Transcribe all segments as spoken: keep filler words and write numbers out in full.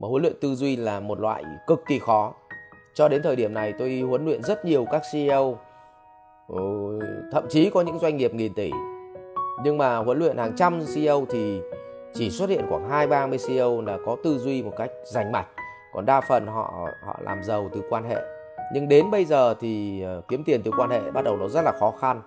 mà huấn luyện tư duy là một loại cực kỳ khó. Cho đến thời điểm này tôi huấn luyện rất nhiều các xê e ô, thậm chí có những doanh nghiệp nghìn tỷ. Nhưng mà huấn luyện hàng trăm xê e ô thì chỉ xuất hiện khoảng hai ba mươi xê e ô là có tư duy một cách rành mạch. Còn đa phần họ họ làm giàu từ quan hệ. Nhưng đến bây giờ thì kiếm tiền từ quan hệ bắt đầu nó rất là khó khăn.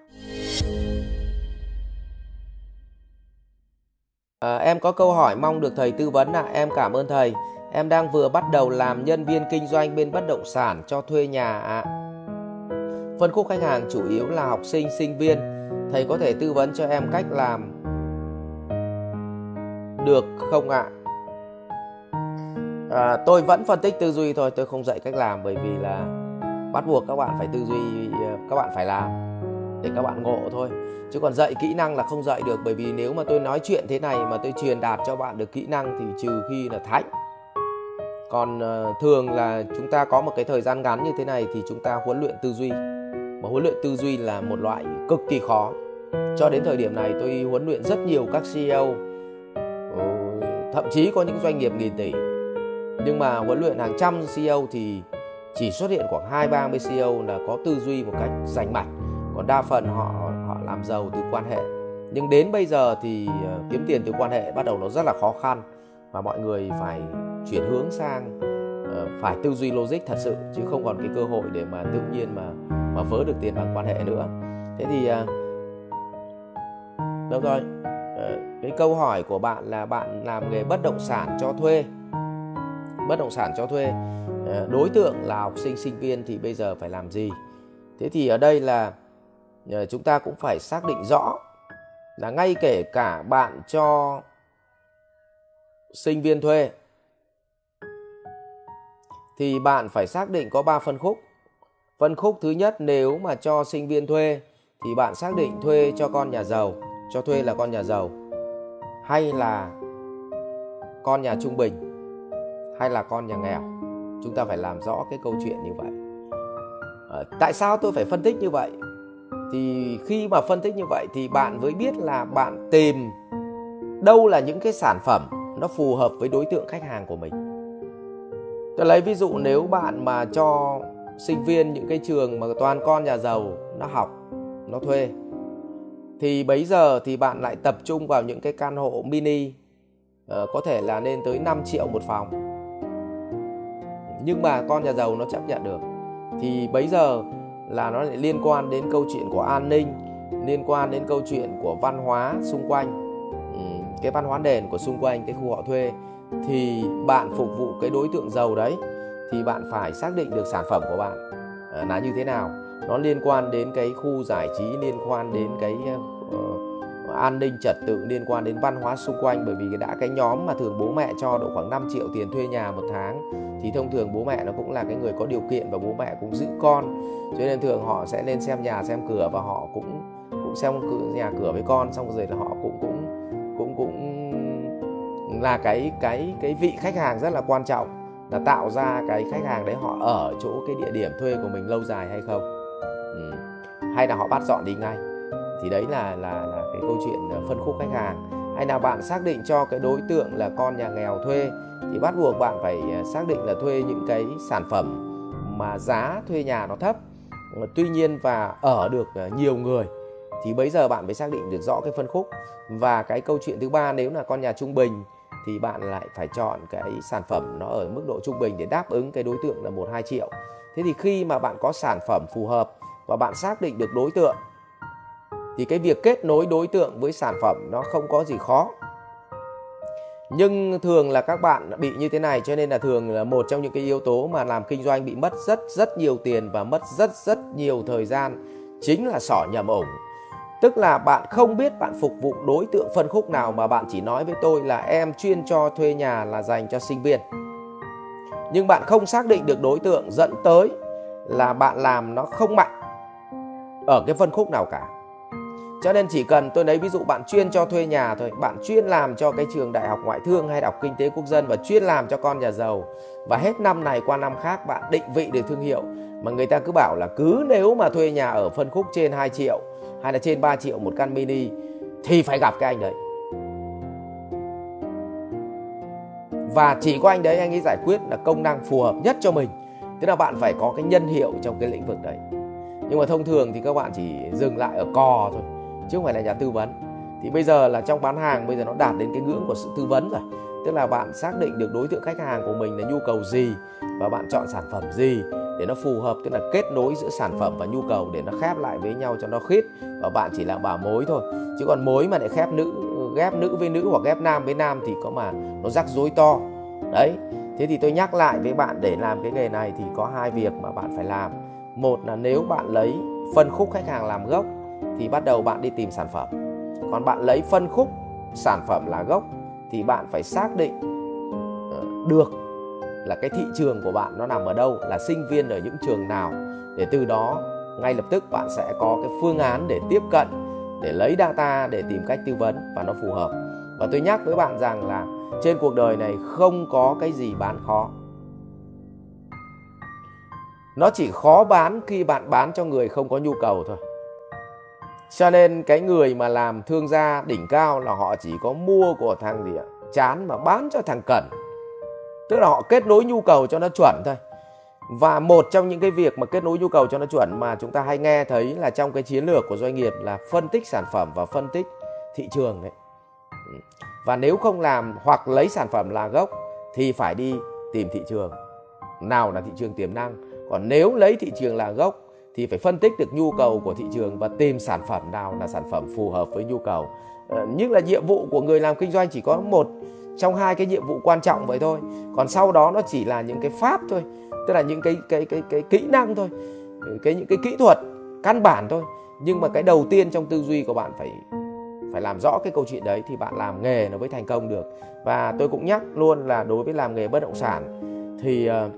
À, em có câu hỏi mong được thầy tư vấn ạ. À. Em cảm ơn thầy. Em đang vừa bắt đầu làm nhân viên kinh doanh bên bất động sản cho thuê nhà ạ. À. Phân khúc khách hàng chủ yếu là học sinh, sinh viên. Thầy có thể tư vấn cho em cách làm được không ạ? À, tôi vẫn phân tích tư duy thôi, tôi không dạy cách làm, bởi vì là bắt buộc các bạn phải tư duy, các bạn phải làm để các bạn ngộ thôi. Chứ còn dạy kỹ năng là không dạy được, bởi vì nếu mà tôi nói chuyện thế này mà tôi truyền đạt cho bạn được kỹ năng thì trừ khi là thánh. Còn uh, thường là chúng ta có một cái thời gian ngắn như thế này thì chúng ta huấn luyện tư duy. Mà huấn luyện tư duy là một loại cực kỳ khó. Cho đến thời điểm này tôi huấn luyện rất nhiều các xê e ô, thậm chí có những doanh nghiệp nghìn tỷ. Nhưng mà huấn luyện hàng trăm xê e ô thì chỉ xuất hiện khoảng hai ba mươi xê e ô là có tư duy một cách rành mạch. Còn đa phần họ họ làm giàu từ quan hệ. Nhưng đến bây giờ thì kiếm tiền từ quan hệ bắt đầu nó rất là khó khăn. Và mọi người phải chuyển hướng sang phải tư duy logic thật sự, chứ không còn cái cơ hội để mà tự nhiên mà mà vớ được tiền bằng quan hệ nữa. Thế thì đâu rồi, cái câu hỏi của bạn là bạn làm nghề bất động sản cho thuê. Bất động sản cho thuê, đối tượng là học sinh, sinh viên thì bây giờ phải làm gì? Thế thì ở đây là chúng ta cũng phải xác định rõ là ngay kể cả bạn cho sinh viên thuê thì bạn phải xác định có ba phân khúc. Phân khúc thứ nhất, nếu mà cho sinh viên thuê thì bạn xác định thuê cho con nhà giàu, cho thuê là con nhà giàu, hay là con nhà trung bình, hay là con nhà nghèo. Chúng ta phải làm rõ cái câu chuyện như vậy. À, tại sao tôi phải phân tích như vậy? Thì khi mà phân tích như vậy thì bạn mới biết là bạn tìm đâu là những cái sản phẩm nó phù hợp với đối tượng khách hàng của mình. Tôi lấy ví dụ, nếu bạn mà cho sinh viên những cái trường mà toàn con nhà giàu nó học, nó thuê, thì bấy giờ thì bạn lại tập trung vào những cái căn hộ mini, uh, có thể là lên tới năm triệu một phòng, nhưng mà con nhà giàu nó chấp nhận được. Thì bấy giờ là nó lại liên quan đến câu chuyện của an ninh, liên quan đến câu chuyện của văn hóa xung quanh, cái văn hóa nền của xung quanh cái khu họ thuê. Thì bạn phục vụ cái đối tượng giàu đấy thì bạn phải xác định được sản phẩm của bạn là như thế nào. Nó liên quan đến cái khu giải trí, liên quan đến cái uh, an ninh trật tự, liên quan đến văn hóa xung quanh. Bởi vì đã cái nhóm mà thường bố mẹ cho độ khoảng năm triệu tiền thuê nhà một tháng thì thông thường bố mẹ nó cũng là cái người có điều kiện và bố mẹ cũng giữ con, cho nên thường họ sẽ lên xem nhà xem cửa và họ cũng cũng xem nhà cửa với con, xong rồi là họ cũng cũng cũng cũng là cái cái cái vị khách hàng rất là quan trọng, là tạo ra cái khách hàng đấy họ ở chỗ cái địa điểm thuê của mình lâu dài hay không, ừ. hay là họ bắt dọn đi ngay. Thì đấy là là là cái câu chuyện phân khúc khách hàng. Hay là bạn xác định cho cái đối tượng là con nhà nghèo thuê thì bắt buộc bạn phải xác định là thuê những cái sản phẩm mà giá thuê nhà nó thấp, tuy nhiên và ở được nhiều người, thì bây giờ bạn phải xác định được rõ cái phân khúc. Và cái câu chuyện thứ ba, nếu là con nhà trung bình thì bạn lại phải chọn cái sản phẩm nó ở mức độ trung bình để đáp ứng cái đối tượng là một hai triệu. Thế thì khi mà bạn có sản phẩm phù hợp và bạn xác định được đối tượng thì cái việc kết nối đối tượng với sản phẩm nó không có gì khó. Nhưng thường là các bạn bị như thế này, cho nên là thường là một trong những cái yếu tố mà làm kinh doanh bị mất rất rất nhiều tiền và mất rất rất nhiều thời gian chính là xỏ nhầm ủng. Tức là bạn không biết bạn phục vụ đối tượng phân khúc nào, mà bạn chỉ nói với tôi là em chuyên cho thuê nhà là dành cho sinh viên. Nhưng bạn không xác định được đối tượng, dẫn tới là bạn làm nó không mạnh ở cái phân khúc nào cả. Cho nên chỉ cần tôi lấy ví dụ bạn chuyên cho thuê nhà thôi, bạn chuyên làm cho cái trường đại học ngoại thương hay đại học kinh tế quốc dân và chuyên làm cho con nhà giàu, và hết năm này qua năm khác bạn định vị được thương hiệu, mà người ta cứ bảo là cứ nếu mà thuê nhà ở phân khúc trên hai triệu hay là trên ba triệu một căn mini thì phải gặp cái anh đấy. và chỉ có anh đấy anh ấy giải quyết là công năng phù hợp nhất cho mình. Tức là bạn phải có cái nhân hiệu trong cái lĩnh vực đấy. Nhưng mà thông thường thì các bạn chỉ dừng lại ở cò thôi, chứ không phải là nhà tư vấn. Thì bây giờ là trong bán hàng, bây giờ nó đạt đến cái ngưỡng của sự tư vấn rồi. Tức là bạn xác định được đối tượng khách hàng của mình là nhu cầu gì và bạn chọn sản phẩm gì để nó phù hợp, tức là kết nối giữa sản phẩm và nhu cầu để nó khép lại với nhau cho nó khít, và bạn chỉ là bảo mối thôi. Chứ còn mối mà lại khép nữ, ghép nữ với nữ hoặc ghép nam với nam thì có mà nó rắc rối to. Đấy, thế thì tôi nhắc lại với bạn, để làm cái nghề này thì có hai việc mà bạn phải làm. Một là nếu bạn lấy phân khúc khách hàng làm gốc thì bắt đầu bạn đi tìm sản phẩm. Còn bạn lấy phân khúc sản phẩm là gốc thì bạn phải xác định được là cái thị trường của bạn nó nằm ở đâu, là sinh viên ở những trường nào, để từ đó ngay lập tức bạn sẽ có cái phương án để tiếp cận, để lấy data để tìm cách tư vấn và nó phù hợp. Và tôi nhắc với bạn rằng là trên cuộc đời này không có cái gì bán khó. Nó chỉ khó bán khi bạn bán cho người không có nhu cầu thôi. Cho nên cái người mà làm thương gia đỉnh cao là họ chỉ có mua của thằng gì ạ, chán mà bán cho thằng cần. Tức là họ kết nối nhu cầu cho nó chuẩn thôi. Và một trong những cái việc mà kết nối nhu cầu cho nó chuẩn mà chúng ta hay nghe thấy là trong cái chiến lược của doanh nghiệp là phân tích sản phẩm và phân tích thị trường đấy. Và nếu không làm hoặc lấy sản phẩm là gốc thì phải đi tìm thị trường nào là thị trường tiềm năng. Còn nếu lấy thị trường là gốc thì phải phân tích được nhu cầu của thị trường và tìm sản phẩm nào là sản phẩm phù hợp với nhu cầu. ờ, Nhưng là nhiệm vụ của người làm kinh doanh chỉ có một trong hai cái nhiệm vụ quan trọng vậy thôi. Còn sau đó nó chỉ là những cái pháp thôi, tức là những cái cái cái cái kỹ năng thôi, cái những cái kỹ thuật căn bản thôi. Nhưng mà cái đầu tiên trong tư duy của bạn phải phải làm rõ cái câu chuyện đấy thì bạn làm nghề nó mới thành công được. Và tôi cũng nhắc luôn là đối với làm nghề bất động sản thì uh,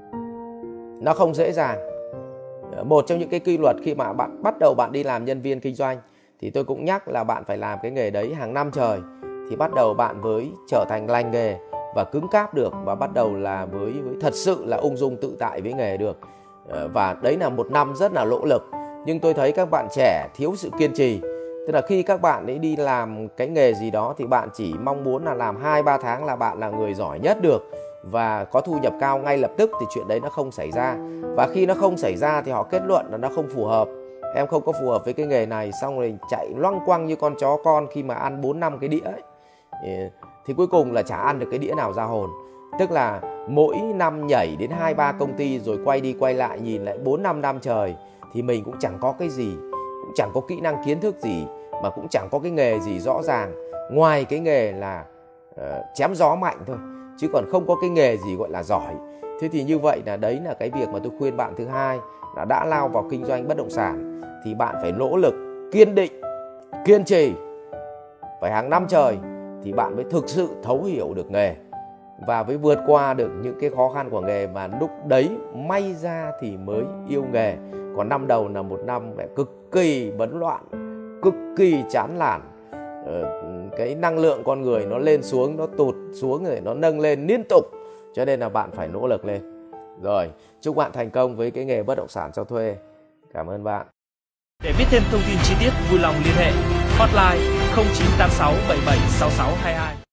nó không dễ dàng. Một trong những cái quy luật khi mà bạn bắt đầu bạn đi làm nhân viên kinh doanh thì tôi cũng nhắc là bạn phải làm cái nghề đấy hàng năm trời thì bắt đầu bạn mới trở thành lành nghề và cứng cáp được, và bắt đầu là với, với thật sự là ung dung tự tại với nghề được. Và đấy là một năm rất là nỗ lực. Nhưng tôi thấy các bạn trẻ thiếu sự kiên trì. Tức là khi các bạn ấy đi làm cái nghề gì đó thì bạn chỉ mong muốn là làm hai ba tháng là bạn là người giỏi nhất được và có thu nhập cao ngay lập tức, thì chuyện đấy nó không xảy ra. Và khi nó không xảy ra thì họ kết luận là nó không phù hợp. Em không có phù hợp với cái nghề này, xong rồi chạy loăng quăng như con chó con khi mà ăn bốn năm cái đĩa ấy. Thì cuối cùng là chả ăn được cái đĩa nào ra hồn. Tức là mỗi năm nhảy đến hai ba công ty rồi quay đi quay lại nhìn lại bốn năm năm trời thì mình cũng chẳng có cái gì, cũng chẳng có kỹ năng kiến thức gì, mà cũng chẳng có cái nghề gì rõ ràng ngoài cái nghề là uh, chém gió mạnh thôi, chứ còn không có cái nghề gì gọi là giỏi. Thế thì như vậy là đấy là cái việc mà tôi khuyên bạn thứ hai, là đã lao vào kinh doanh bất động sản thì bạn phải nỗ lực, kiên định, kiên trì, phải hàng năm trời thì bạn mới thực sự thấu hiểu được nghề và mới vượt qua được những cái khó khăn của nghề, mà lúc đấy may ra thì mới yêu nghề. Còn năm đầu là một năm cực kỳ bấn loạn, cực kỳ chán nản, cái năng lượng con người nó lên xuống, nó tụt xuống rồi nó nâng lên liên tục, cho nên là bạn phải nỗ lực lên. Rồi, chúc bạn thành công với cái nghề bất động sản cho thuê. Cảm ơn bạn. Để biết thêm thông tin chi tiết vui lòng liên hệ hotline không chín tám sáu bảy bảy sáu sáu hai hai.